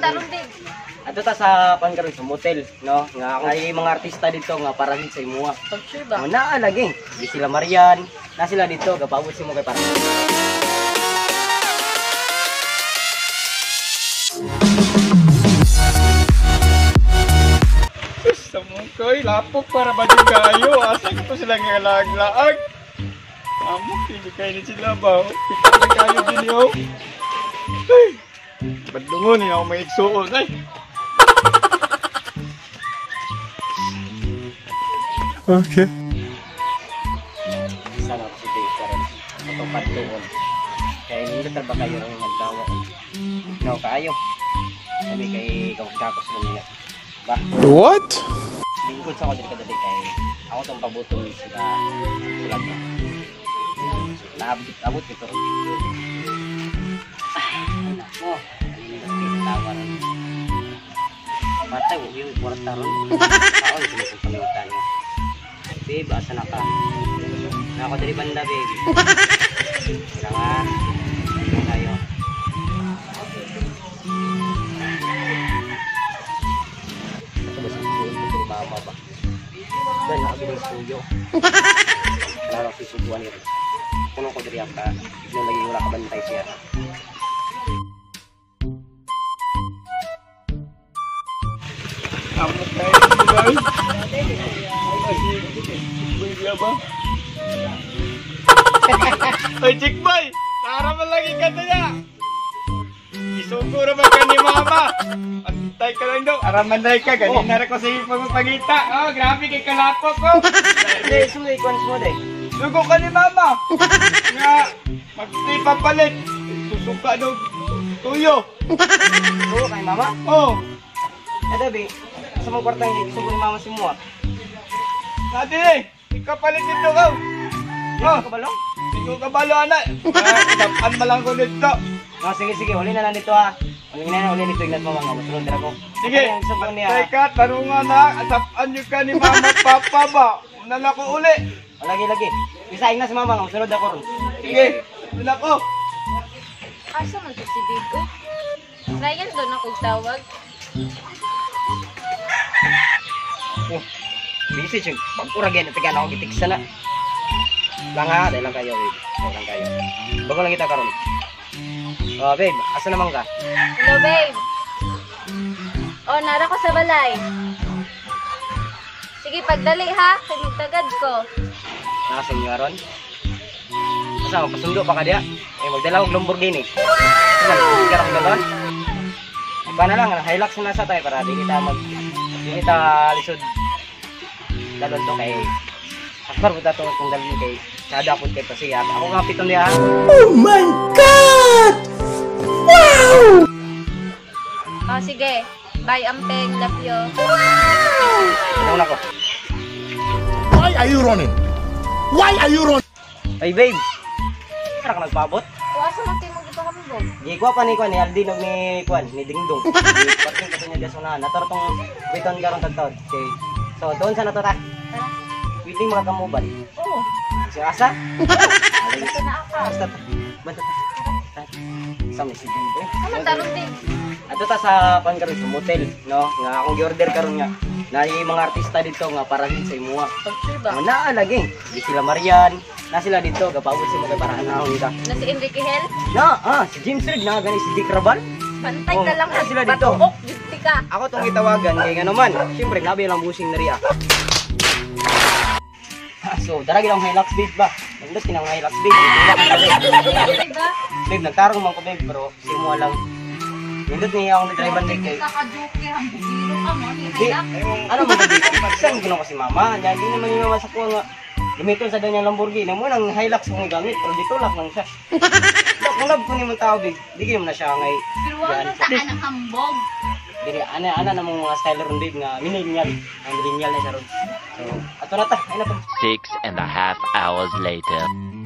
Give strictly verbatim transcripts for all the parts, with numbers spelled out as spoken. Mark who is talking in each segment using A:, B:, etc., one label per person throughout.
A: taron din.
B: Ato ta sa pangkaron sa motel, no? Nga ay mga artista dito nga para din sa imuha.
A: Pag-sure ba?
B: Mo naa lagi. Di sila Marian, na sila dito gapabot si mo kay para.
C: Samungkoy, lapok para ba din kayo? Asa ko sila nga laag-laag? Amok, hindi kayo ni sila ba? Pikat na kayo din yun. Ay, badlungon, hindi ako may iksuon. Ay! Okay.
B: Sana ko si Dave karon. Ato patuon. Kaya hindi ka ba kayo ng nagdawa? No, kaayo. Sabi kay kawag-kakos mo niya. Ba?
C: What?
B: Lingkod sa ako din kadali kay ako itong pabutong sila sulat niya. Naabot ito rin. Anak mo, tawa rin. Matay, huwag yung kwarta rin. Ako yung sinusumpalimutan niya. Babe, asa na ka? Na ako dari banda, babe. Kaya nga, kaya tayo. Mama ba? Dan nakabili ng studio. Wala nang sisubuan yun. Kung ko diri ka, yung lagi wala ka bantay siya.
C: Amok tayo guys. Ay, ba? Ay, Chikboy! Tara man lagi ka niya! Isuguro ba ka ni Mama? Antay ka lang daw. Aramanday ka. Ganina rin ko sa iyong pagita. Oh, grabe kay kalapok ko.
B: Hindi, sulit ko mo day.
C: Sugo ka ni Mama. Nga, magstay papalit. Susuka daw tuyo.
B: Oo, kay mama?
C: Oh.
B: Eh, Dabi, sa mga kwarta hindi gusto ko ni mama si Mua.
C: Nati eh. Ikapalit dito ka. Oh.
B: Kabalo?
C: Ikaw kabalo, anak. Dapan malang ko dito.
B: No, sige, sige. Uli na lang dito ha. Uli na lang, uli nito. Ignat mo mga masunod na ako.
C: Sige.
B: Ang gusto ko niya.
C: Teka, tarungan na. Asapan nyo ka ni Mama at Papa ba? Unala ko uli.
B: O, lagi, lagi. Isaing na si mama. Masunod ako ron.
C: Sige. Unala ko.
A: Asa man to si Bigo? Ryan doon ako tawag.
B: Oh, busy siya. Pag-uragyan. Ito ka na ako gitiksa na. Lang ha. Dahil lang kayo, babe. Dahil lang kayo. Bago lang kita karon. Oh, babe, asa naman ka?
A: Hello, babe. Oh, nara ko sa balay. Sige, pagdali ha. Tagad ko.
B: Nakasing nga ron? Asa, magpasundo pa ka diya? Eh, magdala kong Lamborghini. Wow! Sige, karang doon? Iba na lang, Hilux na nasa tayo para di kita mag... di kita lisod. Dalon to kay... Akbar po tato kung dalon kay... Sada po kay Pasiyak. Ako nga pitong niya.
D: Oh my God! Wow!
A: Oh, sige. Bye, Ampeng. Love you.
B: Ito na ko.
D: Why are you running? Why are you running?
B: Ay, babe. Para ka nagpabot?
A: O, asa man tayo mag-ito kami, Bob?
B: Di ko pa ni Kwan, ni Aldi nog ni Kwan, ni Dingdong. Di pating kasi niya diya sunahan. Nataro tong witon karon tagtaod. Okay. So, doon sa nato ta.
A: Tara.
B: Witing mga kamuban.
A: Oo.
B: Si Asa?
A: Basta na ako.
B: Basta ta. Basta ta. Sa may sige eh.
A: Aman, taron din.
B: Ato ta sa pangkaron sa motel, no? Nga akong gi-order karon nga. Na yung mga artista dito nga para din sa imuha.
A: Pag-sure ba?
B: Mo naa lagi. Di sila Marian, na sila dito gapabot si mo kay para anahon ka.
A: Na si Enrique Hel?
B: Na, ah, si James Reid na gani si Dick Rabal.
A: Pantay
B: Oh,
A: ka lang.
B: ah, sila dito.
A: Patuok, gusti ka.
B: Ako tong itawagan kay nga naman. Siyempre, nabi lang busing na riya. So, daragi lang Hilux babe ba? Nandot kinang Hilux babe.
A: Diba?
B: Babe, nagtarong man ko babe, pero si mo lang. Nandot niya akong nag-drive babe kay.
A: Kaka-joker, ang bugiro ka mo.
B: Di, ano mo babe? Saan ginawa ko si mama? Yan, di naman yung mama sa kuha nga. Gamiton sa daw niyang Lamborghini. Mo nang Hilux kong gamit, pero dito lang lang siya. Kung love ko ni mong tao babe, di kayo na siya ngay.
A: Pero wala na saan ang hambog.
B: Dili ana ana namong mga styler ron babe nga millennial, ang millennial na siya ron. So, ato na ta, ay na to.
E: Six and a half hours later.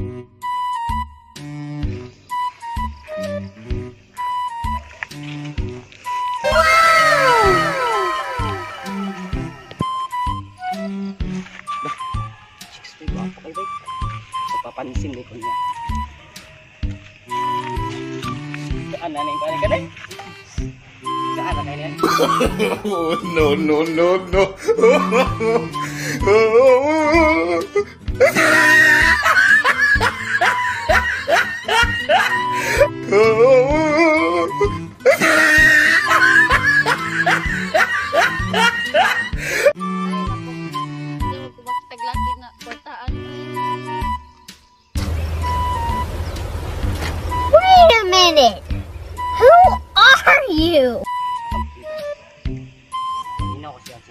B: Chicks babe, ako kay babe. Papansin ni ko niya. Saan na na yung kanay kanay? Saan Kaya yan.
D: Oh, no, no, no, no.
A: Ay, naku. Hindi mo ko makitaglaki na kwartaan.
F: Wait a minute! Who are you?
B: Hindi na ako siya.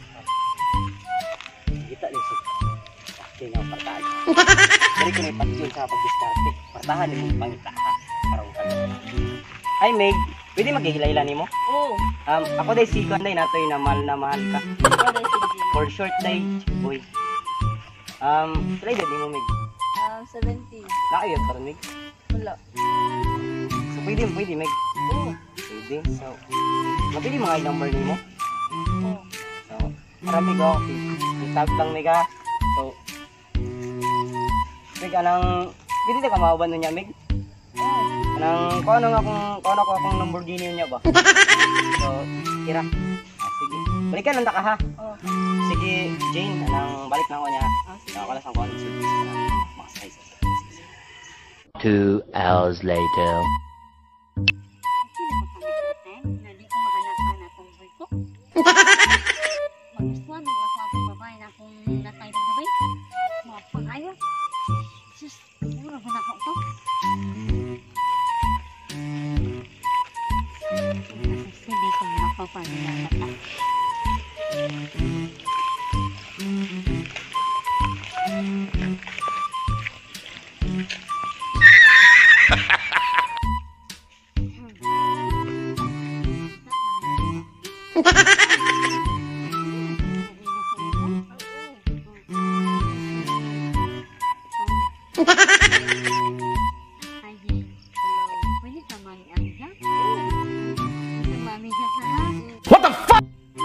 B: Kita lang siya. Okay nga, partahan. Dari ko na ipatyon sa pag-diskarte. Partahan mo yung pangita ha. Parang ka. Hi Meg, pwede maghihila-hila ni mo?
A: Oo.
B: Um, ako day sikon day natoy na mahal na mahal ka.
A: Ikaw rin si Jin.
B: For short day, boy. Um, try din mo Meg.
A: Um, seventeen.
B: Nakayod pa rin Meg.
A: Wala.
B: So pwede, pwede Meg.
A: Oo.
B: Pwede. So, mabili mga number ni mo.
A: Oo.
B: So, marami ko. Itag lang Meg ha. So, Meg, anang, pwede na ka mauban nun niya Meg?
A: Oo.
B: Anang, kung ano nga kung, kung ano ko akong Lamborghini niya ba? So, tira. Ah, sige. Balikan lang ka ha.
A: Oo.
B: Sige, Jane, anang balik na ako niya.
A: Ah, sige.
B: Nakalas ang kuhan sa mga size.
E: Two hours later.
F: Magustuhan mo ba akong babae na kung natay ng gabay? Mga pangayo? Sus, mura ba na ako ito? Hindi ko mapapanilalat na.
D: What the fuck?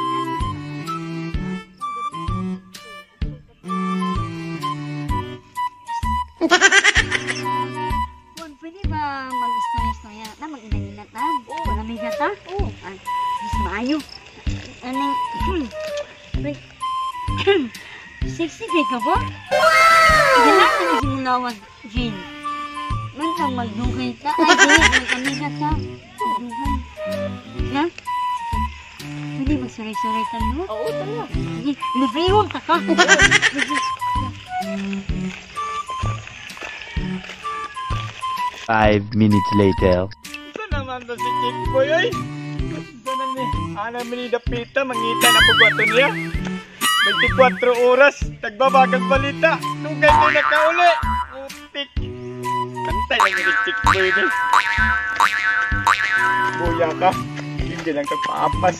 F: Juan, pwede ba mag-istorya-istorya na mag-inang-inat na? Oo. Malamigat ha? Oo. Ay, mas maayo. Anong, wait. Sexy kay ka ba? Wow! Ganaan na si Munawag, Jane. Man kang magdugay ka. Ay, Jane, mag-amigat ha? Magdugay. Ha? Pwede magsuray-suray ka mo?
A: Oo, talaga.
F: Sige, librehon ka ka. Sige.
E: Five minutes later.
C: Ito naman to si Chick Boy ay. Ito na ni. Alam mo ni Dapita, mangita na po bato niya. twenty-four oras, nagbabagang balita. Nung ganyan na kauli. Utik. Kantay lang ni Chick Boy din. Buya ka. Hindi lang kagpaapas.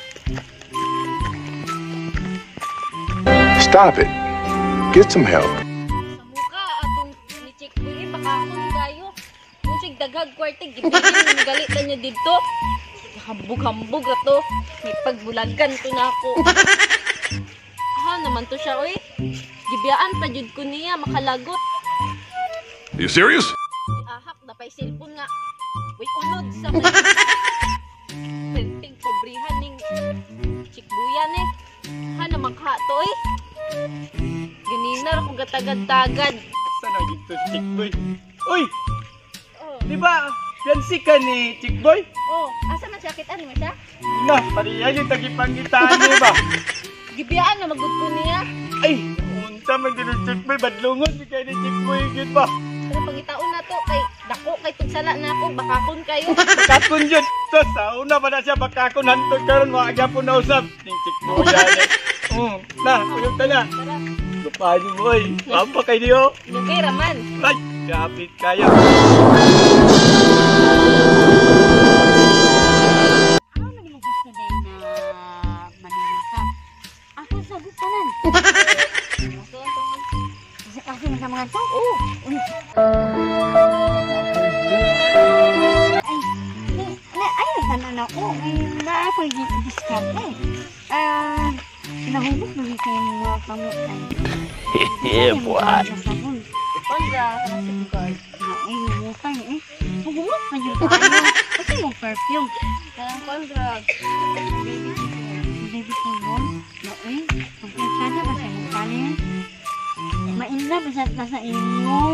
D: Stop it. Get some help.
A: Sa mukha, atong ni Chick Boy, baka akong kayo. Kung sig daghag kwarte, gibilin yung galit na niya dito. Hambog-hambog na to. May pagbulagan to na ako. Ha, naman to siya, oy. Gibiyaan pa jud ko niya, makalagot.
D: Are you serious?
A: Ahak na pa'y cellphone nga. Uy, unod sa may... Pwedeng pobrihan ning chikbuyan eh. Ha, naman ka to eh. Ganinar akong gatagad-tagad.
C: Saan ang dito si Chick Boy? Uy!
A: Oh,
C: Di ba? Fiancé ka ni Chick Boy?
A: oh, asa man siya? Kitaan mo siya?
C: Na, pariya yung tagipangitaan niya ba?
A: Gibiyaan na magud ko niya.
C: Ay, unta man din ang Chick Boy, badlungon si kayo ni Chick Boy, yun ba?
A: Pero pangitaon na to, kay dako kay tugsala na ako, bakakon kayo.
C: Bakakon yun. So, sa una pa na siya bakakon, hantod karon maaga po na usap. Yung Chick Boy yan eh. Hmm, na, uyong ka na.
A: Tara,
C: Lupahan niyo boy. Papa kayo niyo.
A: lugay raman.
C: Ay, kapit kayo.
F: Ano na yung gusto din na manunin ka? Ako sagot ka lang.
A: Maso, tungkol.
F: Kasi kasi na sa mga to.
A: Oh,
F: Uy. Ay, na, na, ay, nagtanan ako. Ay, na ako yung discount eh. Ah, nahubog na kayo ng mga pamutan.
E: Yeah, boy.
A: panda, sa sigurd.
F: Ay, hukay eh. Hugulot na yung tayo. Kasi mo, perfume.
A: Kanang contract.
F: Baby tulong. Noy, pagkansada ba sa mong kanin? Mainda ba sa nasa imo?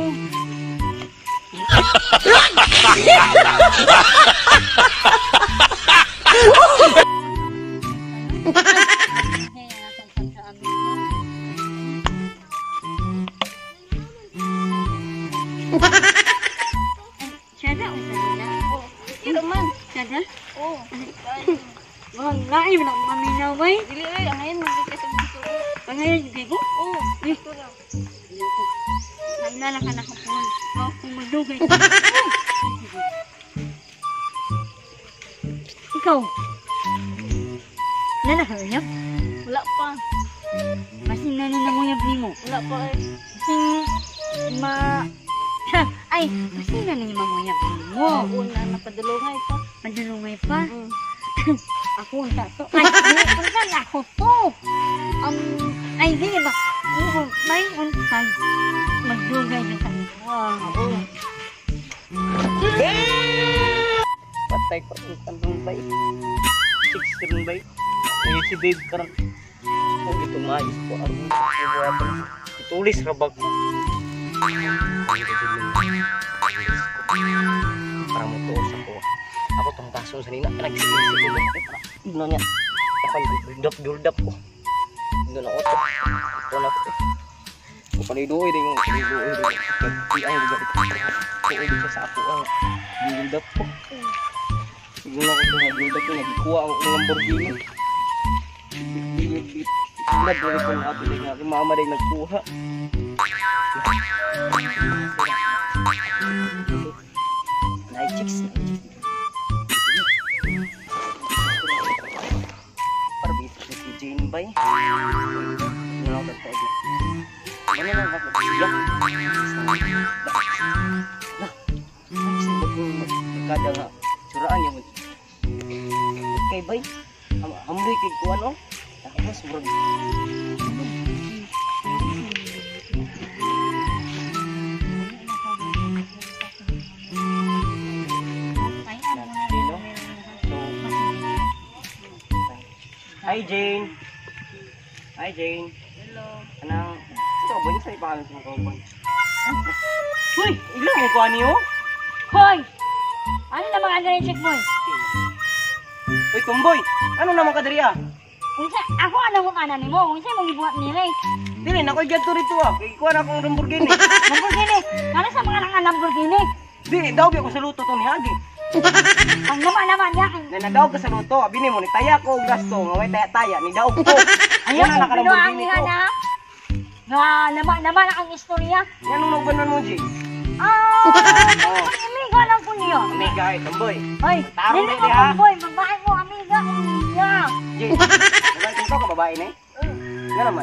F: Sada o sada?
A: Oh, ito man.
F: Sada?
A: Oh.
F: Wang lain mo na maminaw bay.
A: Dili ay angayon magkita sa gusto.
F: Pangayon gigo?
A: Oh,
F: Ay,
A: ito lang.
F: naalala ka na kapon. Oh, kung magdugay. Ikaw. Nanahayap?
A: Wala pa.
F: Masin na nananguyab ni mo.
A: Wala pa eh.
F: Masin ma... Ay, masin na ni manguyab ni mo.
A: Oo na napadulungay pa.
F: Padulungay pa.
A: Mm.
F: Ako ang tato. Ay, di, unsan ako to. Um, ay, di ba? Oo, may unsan. Magdugay na sa iyo. Wow.
B: Patay ko ang tandong bay. Six rin bay. Ay si babe karang. Kung ito mais ko ang ibuatan. Itulis rabag ko. Parang mutuos ako. Ako tong kaso sa nina. Nagsisigil ako. Ino niya. Ako build-up-build-up ko. Doon ako to. Ito na ko. Kung panidoy din yung panidoy din. Nagpi ang build-up ko. Kuha din siya sa ako ang build-up ko. Siguro ako ito nag-build-up ko. Nagkuha ang Lamborghini. Ilag na ito na ato nga. Yung mama din nagkuha. Night chicks. Parbito si Jane Bay. Ano lang ba tayo? Ano lang ba tayo? Ya. Nah. Kasi magkada nga. Suraan niya mo. Okay, Bay. Amoy kay kuwan oh. Tapos bro. Hi Jane. Hi Jane.
A: Hello.
B: Anang ito ba yung sa ipangalan sa mga kauban? Uy! Ilan mo kuha niyo?
F: Hoy! Ano na mga ganyan check boy?
B: Uy, Tumboy! Ano naman ka diri ah?
F: Unsa, ako ano mo kanan ni mo? Unsa mong gibuhat nila eh?
B: Dili, nakoy gadto rito ah. Kaya kuha na akong Lamborghini.
F: Lamborghini! Kano sa mga nang Lamborghini?
B: Dili, daw ako sa luto to ni Hagi.
F: Ang naman-naman yakin.
B: Na nadaog ka sa luto, abini mo ni taya ko og gasto, nga may taya-taya, ni daog ko.
F: Ayaw
B: Wala na
F: kong
B: ka
F: binuang
B: Lamborghini
F: niya
B: ko.
F: na. Nga naman-naman ang istorya.
B: Yan ang naubanan mo, Jane.
F: Ah, amiga lang po niyo.
B: Amiga, ay, Tumboy.
F: Hoy,
B: Tarong
F: dili
B: na
F: ko
B: di, ha?
F: boy, babae mo amiga ko niya.
B: Jane, babae kung ka, babae na eh. Nga naman,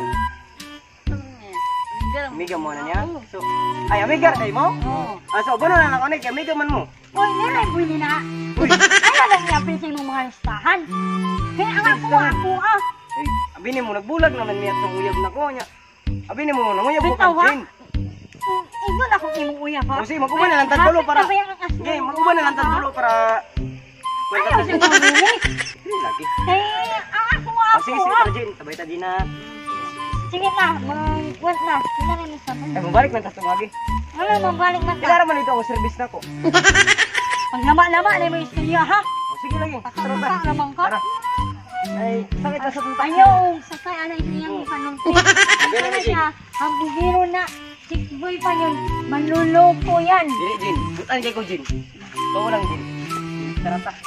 B: amiga mo na niya. So, ay, amiga kay mo?
F: Oo.
B: Ah, so, bano na nakonek, amiga man mo.
F: Hoy, nilay po ni na.
B: Uy,
F: Ano lang niya pinsin mong mga listahan? Kaya ang ako ako ah.
B: ay, abini mo, nagbulag naman niya itong uyab na ko niya. Abini mo, nanguyab ko
F: Bitaw,
B: ka,
F: ha?
B: Jane.
F: Igon ako imong uya pa.
B: O sige, mag-uban na lang tagtulo para... Okay, mag-uban na lang tagtulo para...
F: Ayaw siya mamili.
B: Hindi lagi.
F: Eh, ang ako
B: O
F: ako
B: sige, sige,
F: ah.
B: tara, Jane. Sabay ta, Jane na.
F: Sige na, mag-went na. Sila rin sa
B: Ay, mabalik na tas tumagi.
F: Ano, mabalik na ta.
B: Kailangan naman ito ang service na ko.
F: Pag lama-lama na mo istorya ha.
B: O sige lagi. Tara,
F: Pakakita
B: tara.
F: naman ka.
B: Tara. Ay, sakit na sa punta.
F: Ayaw, sakay anay siyang
B: Oh.
F: ipanungkit.
B: Sige
F: Ano
B: na,
F: siya, ang bigiro na, six boy pa yun, manluloko yan.
B: Dili, Jane. Butan kay ko, Jane. Ito lang, Jane. Tara, ta.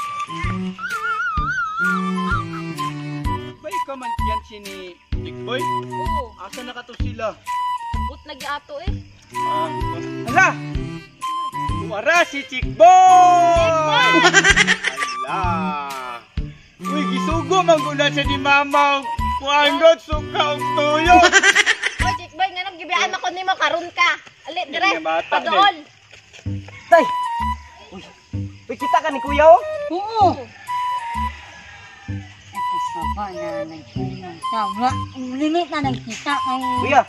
C: Ba ikaw man yan si ni Big Boy?
A: Oo.
C: Asa na ka to sila?
A: But nag-ato eh.
C: Ah, hala! Wara si Chick Boy! Hala! Uy, gisugo man ko na siya ni Mama. Kuanggot suka ang tuyo.
A: Oy, Chick Boy, nga nang gibiyaan ako nimo karon ka. Ali dire.
C: Hindi, bata,
A: Padool.
B: Tay! Uy, uy, kita ka ni Kuya, oh.
F: Oo. Ito saba na nagpunong saba. Ang limit na nagkita ang...
B: Kuya.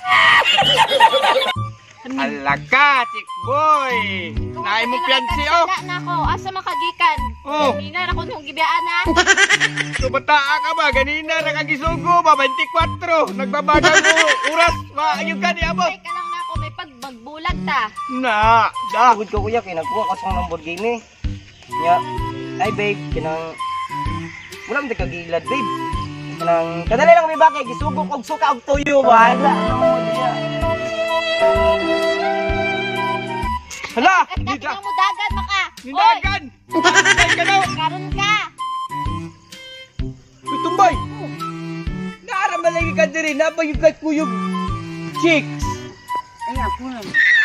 C: Hala ka, Chick Boy! Naay mo piyansi, oh!
A: Wala na ako. Asa makagikan?
C: Oh,
A: Kanina na kung gibiyaan ha.
C: tumataa ka ba? Ganina nakagisugo ba? twenty-four. Nagbabagang mo oras. Maayong ka niya mo.
A: Ay, ka lang na ako may pagbagbulag ta.
C: Na, da.
B: Tugod ko kuya, kaya nagkuha ka sa Lamborghini. Nya, ay babe, kinang... Wala mo kagilad babe. Kinang... Kadali lang may bakay, gisugok og suka og tuyo ba? Hala, hala,
A: At dati
B: dida.
A: mo dagan maka.
C: Nindagan. Ay ka daw.
A: Karon ka.
C: Uy, tumbay. Naaraman lagi ka diri na ba yung kuyog chicks?
F: Ay, ako lang.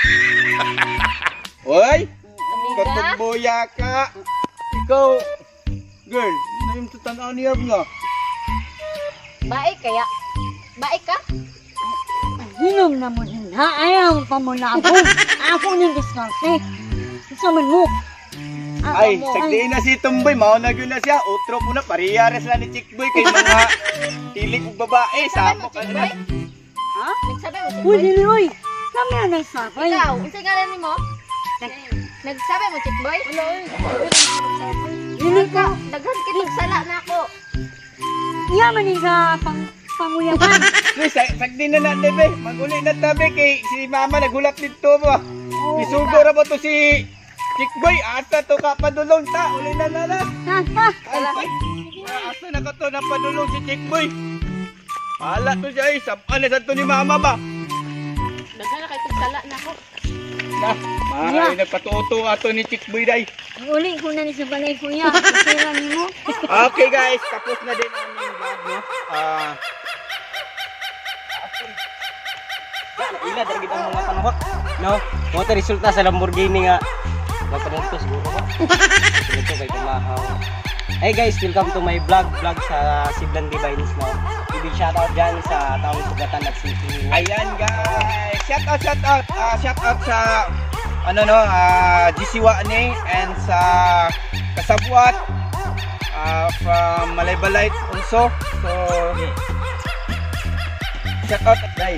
C: Oy,
A: Amiga.
C: katugboya ka. Ikaw, girl, na yung tutanaw niya nga.
A: Baik kaya. Baik ka?
F: Hinom na mo na. Ayaw pa mo na ako. Ako nang diskarte. Saman mo. Ako
C: Ay,
F: mo,
C: sagdiin na si Tumboy, mao na yun na siya. Utro po na, pariyares lang ni Chickboy kay mga tilig ug babae. Sabo ka na.
F: Ha?
A: Nagsabi mo si
F: Uy,
A: Boy?
F: dili, uy. Kami ang nagsabay.
A: Ikaw, unsay ngalan nimo? Nagsabi mo Chick Boy? Wala oy.
F: Dili ka.
A: Daghan kitong sala na ako.
F: Yaman ni ka pang panguyaman.
C: Uy, sa- sagdi na na, Nebe. Maguli na tabi kay si Mama nagulat dito ba. Isugo ra ba to si Chickboy? Asa to ka padulong ta? Uli na na na.
F: Ha, ha.
C: Ay, ay. Asa na ka to na padulong si Chickboy? Hala to siya eh. Sapan na sa to ni Mama ba?
A: Daghan na kay tong sala na ako.
C: Na, maaari nagpatuto ato ni Chickboy day.
F: Uli ko na ni sa balay kuya. Kasira ni mo.
C: Okay guys, tapos na din ang aming vlog, no? Ah,
B: Ila, dali kita mga panuhak. No? Mga ta resulta sa Lamborghini nga. Magpanunto siguro ba? Ito kay Kamahaw. Hey guys, welcome to my vlog. Vlog sa Siblan Divines, no? Big shoutout dyan sa taong sugatan at city.
C: ayan guys. Shout out, shout out. Ah, shout out sa ano no, ah G C Wane and sa Kasabwat ah from Malaybalay also. So shout out guys.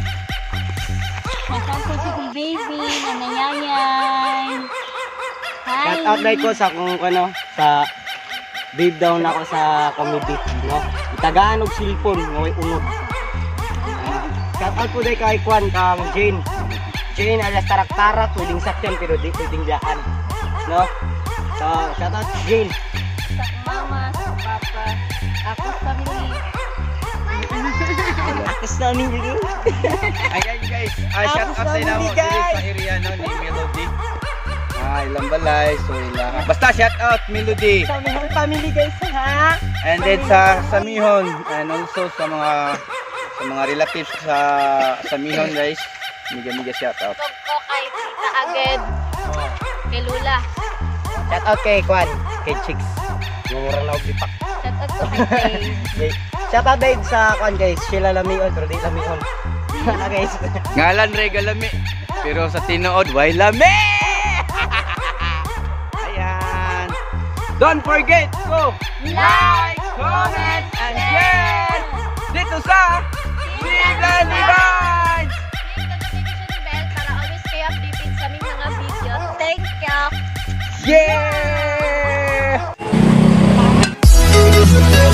F: Nasaan ko si kong baby na nayayay. Hi.
B: Shout out dahil ko sa kung ano, sa babe down ako sa comedy, no? Itagaan og cellphone, ngoy unod. Ah, shout out po dahil kay Kwan, kang Jane. Jane alas tarak-tarak, pwedeng sakyan pero di pwedeng daan, no? So, shout out Jane.
A: Sa mama, sa papa, ako sa mili.
B: Akas namin yun.
C: Ayan guys. Ah, shout out sa inamo dito sa area no ni Melody. Ah, ilang balay, so ilang. Basta shout out Melody.
B: Sa mga family guys, ha?
C: And then sa Samihon and also sa mga sa mga relatives sa Samihon guys. Miga-miga shout out.
A: Tug ko kay Tita Aged. Kay Lula.
B: Shout out kay Kwan, kay Chicks. Ngurang na og dipak.
A: Shout out ko kay Jay.
B: Okay. Shout out dahil sa Kwan guys, sila lamion pero di lamion. Na guys.
C: Ngalan Ray Galami. Pero sa tinuod, why lami? Ayan. Don't forget to like, comment, and share dito sa Siblan Divines!
A: Click the notification bell para always kayo updated sa aming mga videos. Thank you!
C: Yeah!